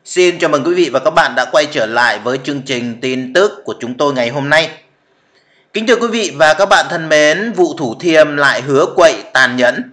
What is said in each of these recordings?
Xin chào mừng quý vị và các bạn đã quay trở lại với chương trình tin tức của chúng tôi ngày hôm nay. Kính thưa quý vị và các bạn thân mến, vụ Thủ Thiêm lại hứa quậy tàn nhẫn.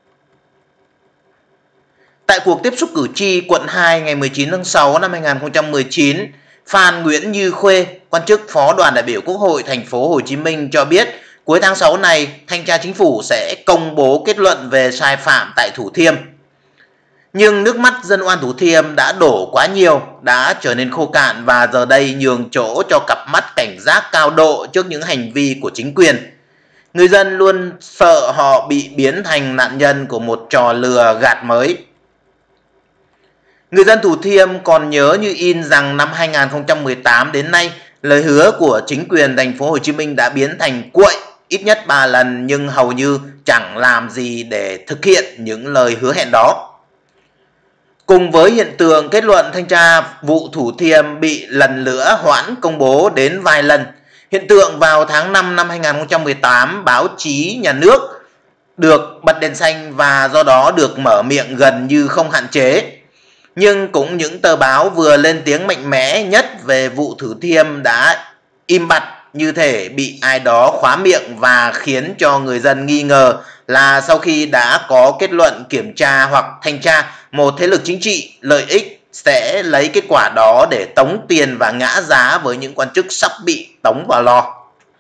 Tại cuộc tiếp xúc cử tri quận 2 ngày 19 tháng 6 năm 2019, Phan Nguyễn Như Khuê, quan chức Phó đoàn đại biểu Quốc hội thành phố Hồ Chí Minh cho biết, cuối tháng 6 này, Thanh tra Chính phủ sẽ công bố kết luận về sai phạm tại Thủ Thiêm. Nhưng nước mắt dân oan Thủ Thiêm đã đổ quá nhiều, đã trở nên khô cạn và giờ đây nhường chỗ cho cặp mắt cảnh giác cao độ trước những hành vi của chính quyền. Người dân luôn sợ họ bị biến thành nạn nhân của một trò lừa gạt mới. Người dân Thủ Thiêm còn nhớ như in rằng năm 2018 đến nay, lời hứa của chính quyền thành phố Hồ Chí Minh đã biến thành cuội ít nhất 3 lần nhưng hầu như chẳng làm gì để thực hiện những lời hứa hẹn đó. Cùng với hiện tượng kết luận thanh tra vụ Thủ Thiêm bị lần nữa hoãn công bố đến vài lần, hiện tượng vào tháng 5 năm 2018 báo chí nhà nước được bật đèn xanh và do đó được mở miệng gần như không hạn chế. Nhưng cũng những tờ báo vừa lên tiếng mạnh mẽ nhất về vụ Thủ Thiêm đã im bặt như thể bị ai đó khóa miệng và khiến cho người dân nghi ngờ là sau khi đã có kết luận kiểm tra hoặc thanh tra, một thế lực chính trị lợi ích sẽ lấy kết quả đó để tống tiền và ngã giá với những quan chức sắp bị tống vào lò.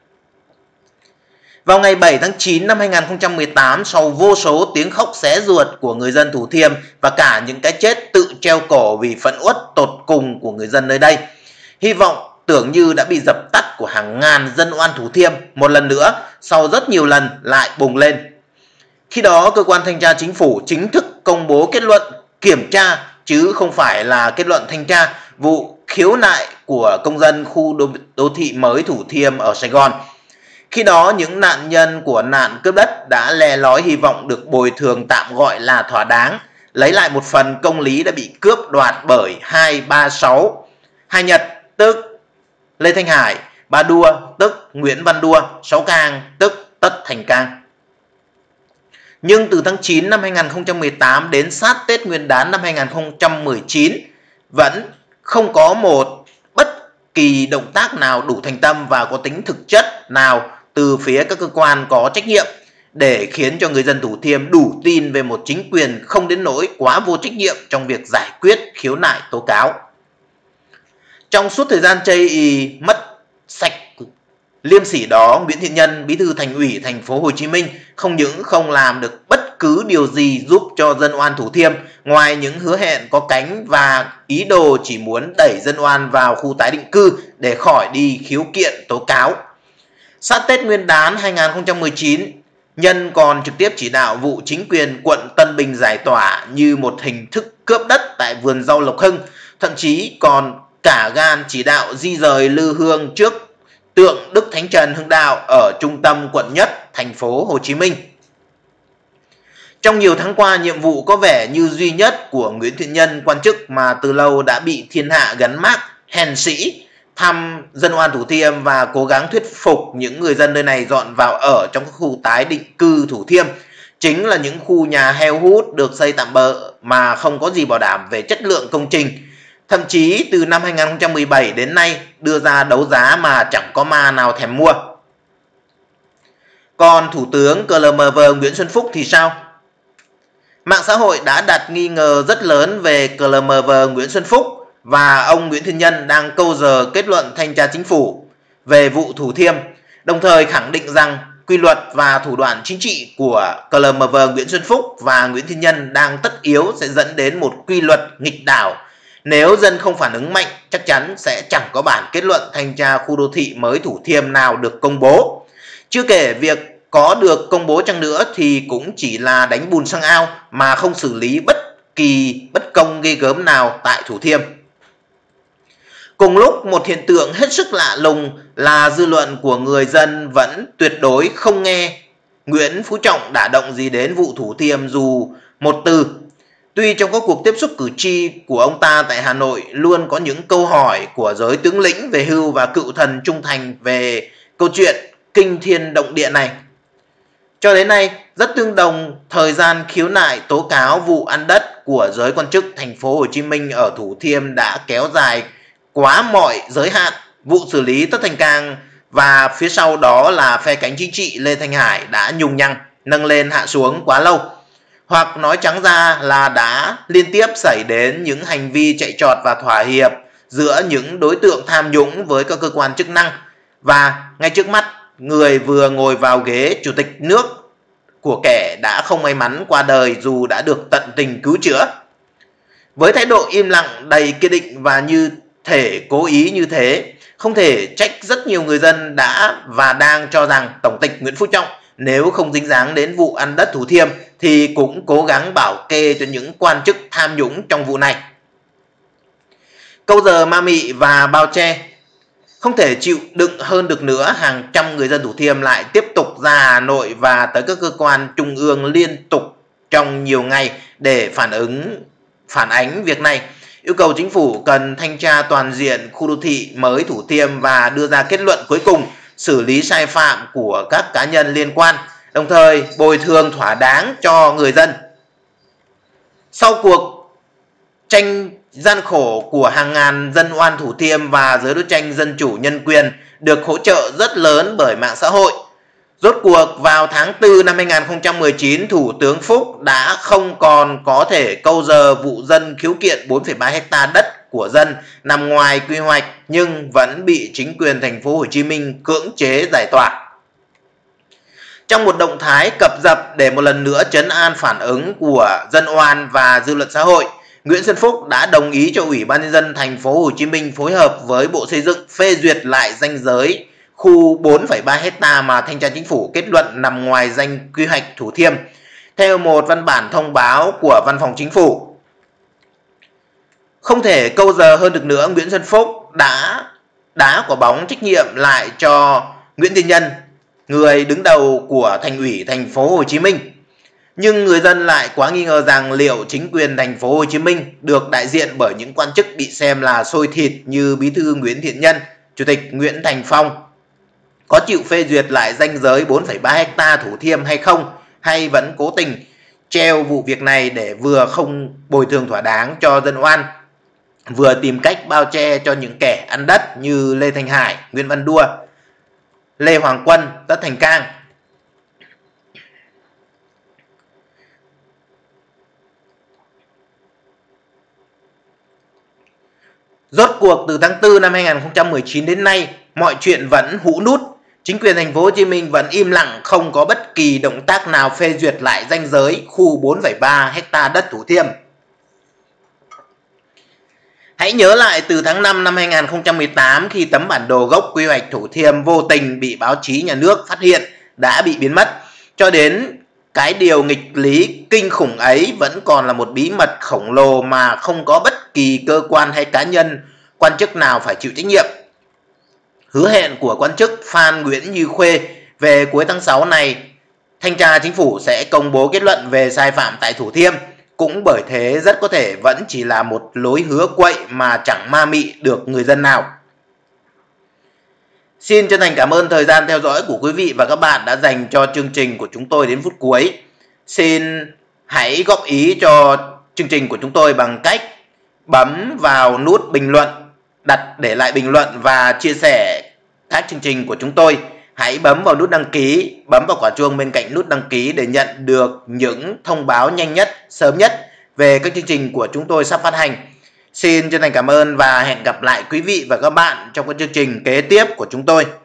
Vào ngày 7 tháng 9 năm 2018, sau vô số tiếng khóc xé ruột của người dân Thủ Thiêm và cả những cái chết tự treo cổ vì phẫn uất tột cùng của người dân nơi đây, hy vọng tưởng như đã bị dập tắt của hàng ngàn dân oan Thủ Thiêm một lần nữa sau rất nhiều lần lại bùng lên. Khi đó, cơ quan thanh tra chính phủ chính thức công bố kết luận kiểm tra chứ không phải là kết luận thanh tra vụ khiếu nại của công dân khu đô thị mới Thủ Thiêm ở Sài Gòn. Khi đó, những nạn nhân của nạn cướp đất đã le lói hy vọng được bồi thường tạm gọi là thỏa đáng, lấy lại một phần công lý đã bị cướp đoạt bởi 236, Hai Nhật tức Lê Thanh Hải, Ba Đua tức Nguyễn Văn Đua, Sáu Cang tức Tất Thành Cang. Nhưng từ tháng 9 năm 2018 đến sát Tết Nguyên đán năm 2019 vẫn không có một bất kỳ động tác nào đủ thành tâm và có tính thực chất nào từ phía các cơ quan có trách nhiệm để khiến cho người dân Thủ Thiêm đủ tin về một chính quyền không đến nỗi quá vô trách nhiệm trong việc giải quyết khiếu nại tố cáo. Trong suốt thời gian chây ỳ mất sạch liêm sỉ đó, Nguyễn Thiện Nhân, Bí thư Thành ủy thành phố Hồ Chí Minh không những không làm được bất cứ điều gì giúp cho dân oan Thủ Thiêm ngoài những hứa hẹn có cánh và ý đồ chỉ muốn đẩy dân oan vào khu tái định cư để khỏi đi khiếu kiện tố cáo. Sát Tết Nguyên đán 2019, Nhân còn trực tiếp chỉ đạo vụ chính quyền quận Tân Bình giải tỏa như một hình thức cướp đất tại vườn rau Lộc Hưng, thậm chí còn cả gan chỉ đạo di rời lư hương trước tượng Đức Thánh Trần Hưng Đạo ở trung tâm quận Nhất, thành phố Hồ Chí Minh. Trong nhiều tháng qua, nhiệm vụ có vẻ như duy nhất của Nguyễn Thiện Nhân, quan chức mà từ lâu đã bị thiên hạ gắn mác hèn sĩ, thăm dân oan Thủ Thiêm và cố gắng thuyết phục những người dân nơi này dọn vào ở trong các khu tái định cư Thủ Thiêm, chính là những khu nhà heo hút được xây tạm bợ mà không có gì bảo đảm về chất lượng công trình. Thậm chí từ năm 2017 đến nay đưa ra đấu giá mà chẳng có ma nào thèm mua. Còn Thủ tướng CLMV Nguyễn Xuân Phúc thì sao? Mạng xã hội đã đặt nghi ngờ rất lớn về CLMV Nguyễn Xuân Phúc và ông Nguyễn Thiện Nhân đang câu giờ kết luận thanh tra chính phủ về vụ Thủ Thiêm, đồng thời khẳng định rằng quy luật và thủ đoạn chính trị của CLMV Nguyễn Xuân Phúc và Nguyễn Thiện Nhân đang tất yếu sẽ dẫn đến một quy luật nghịch đảo. Nếu dân không phản ứng mạnh, chắc chắn sẽ chẳng có bản kết luận thanh tra khu đô thị mới Thủ Thiêm nào được công bố. Chưa kể việc có được công bố chăng nữa thì cũng chỉ là đánh bùn xăng ao mà không xử lý bất công ghê gớm nào tại Thủ Thiêm. Cùng lúc, một hiện tượng hết sức lạ lùng là dư luận của người dân vẫn tuyệt đối không nghe Nguyễn Phú Trọng đả động gì đến vụ Thủ Thiêm dù một từ. Tuy trong các cuộc tiếp xúc cử tri của ông ta tại Hà Nội luôn có những câu hỏi của giới tướng lĩnh về hưu và cựu thần trung thành về câu chuyện kinh thiên động địa này. Cho đến nay, rất tương đồng thời gian khiếu nại tố cáo vụ ăn đất của giới quan chức thành phố Hồ Chí Minh ở Thủ Thiêm đã kéo dài quá mọi giới hạn. Vụ xử lý Tất Thành Cang và phía sau đó là phe cánh chính trị Lê Thanh Hải đã nhùng nhằng, nâng lên hạ xuống quá lâu. Hoặc nói trắng ra là đã liên tiếp xảy đến những hành vi chạy trọt và thỏa hiệp giữa những đối tượng tham nhũng với các cơ quan chức năng. Và ngay trước mắt, người vừa ngồi vào ghế chủ tịch nước của kẻ đã không may mắn qua đời dù đã được tận tình cứu chữa. Với thái độ im lặng đầy kiên định và như thể cố ý như thế, không thể trách rất nhiều người dân đã và đang cho rằng Tổng Tịch Nguyễn Phú Trọng nếu không dính dáng đến vụ ăn đất Thủ Thiêm thì cũng cố gắng bảo kê cho những quan chức tham nhũng trong vụ này. Câu giờ ma mị và bao che. Không thể chịu đựng hơn được nữa, hàng trăm người dân Thủ Thiêm lại tiếp tục ra Hà Nội và tới các cơ quan trung ương liên tục trong nhiều ngày để phản ánh việc này, yêu cầu chính phủ cần thanh tra toàn diện khu đô thị mới Thủ Thiêm và đưa ra kết luận cuối cùng xử lý sai phạm của các cá nhân liên quan, đồng thời bồi thường thỏa đáng cho người dân. Sau cuộc tranh gian khổ của hàng ngàn dân oan Thủ Thiêm và giới đấu tranh dân chủ nhân quyền được hỗ trợ rất lớn bởi mạng xã hội, rốt cuộc vào tháng 4 năm 2019, Thủ tướng Phúc đã không còn có thể câu giờ vụ dân khiếu kiện 4,3 hecta đất của dân nằm ngoài quy hoạch nhưng vẫn bị chính quyền thành phố Hồ Chí Minh cưỡng chế giải tỏa. Trong một động thái cập dập để một lần nữa trấn an phản ứng của dân oan và dư luận xã hội, Nguyễn Xuân Phúc đã đồng ý cho Ủy ban nhân dân thành phố Hồ Chí Minh phối hợp với Bộ Xây dựng phê duyệt lại ranh giới khu 4,3 hecta mà thanh tra chính phủ kết luận nằm ngoài danh quy hoạch Thủ Thiêm, theo một văn bản thông báo của Văn phòng Chính phủ. Không thể câu giờ hơn được nữa, Nguyễn Xuân Phúc đã đá quả bóng trách nhiệm lại cho Nguyễn Thiên Nhân, người đứng đầu của Thành ủy thành phố Hồ Chí Minh. Nhưng người dân lại quá nghi ngờ rằng liệu chính quyền thành phố Hồ Chí Minh được đại diện bởi những quan chức bị xem là xôi thịt như Bí thư Nguyễn Thiện Nhân, Chủ tịch Nguyễn Thành Phong có chịu phê duyệt lại ranh giới 4,3 hecta Thủ Thiêm hay không, hay vẫn cố tình treo vụ việc này để vừa không bồi thường thỏa đáng cho dân oan, vừa tìm cách bao che cho những kẻ ăn đất như Lê Thanh Hải, Nguyễn Văn Đua, Lê Hoàng Quân, Tất Thành Cang. Rốt cuộc từ tháng 4 năm 2019 đến nay, mọi chuyện vẫn hũ nút. Chính quyền thành phố Hồ Chí Minh vẫn im lặng, không có bất kỳ động tác nào phê duyệt lại ranh giới khu 4,3 hecta đất Thủ Thiêm. Hãy nhớ lại từ tháng 5 năm 2018 khi tấm bản đồ gốc quy hoạch Thủ Thiêm vô tình bị báo chí nhà nước phát hiện đã bị biến mất, cho đến cái điều nghịch lý kinh khủng ấy vẫn còn là một bí mật khổng lồ mà không có bất kỳ cơ quan hay cá nhân, quan chức nào phải chịu trách nhiệm. Hứa hẹn của quan chức Phan Nguyễn Như Khuê về cuối tháng 6 này, thanh tra chính phủ sẽ công bố kết luận về sai phạm tại Thủ Thiêm, cũng bởi thế rất có thể vẫn chỉ là một lối hứa quậy mà chẳng ma mị được người dân nào. Xin chân thành cảm ơn thời gian theo dõi của quý vị và các bạn đã dành cho chương trình của chúng tôi đến phút cuối. Xin hãy góp ý cho chương trình của chúng tôi bằng cách bấm vào nút bình luận, để lại bình luận và chia sẻ các chương trình của chúng tôi. Hãy bấm vào nút đăng ký, bấm vào quả chuông bên cạnh nút đăng ký để nhận được những thông báo nhanh nhất, sớm nhất về các chương trình của chúng tôi sắp phát hành. Xin chân thành cảm ơn và hẹn gặp lại quý vị và các bạn trong các chương trình kế tiếp của chúng tôi.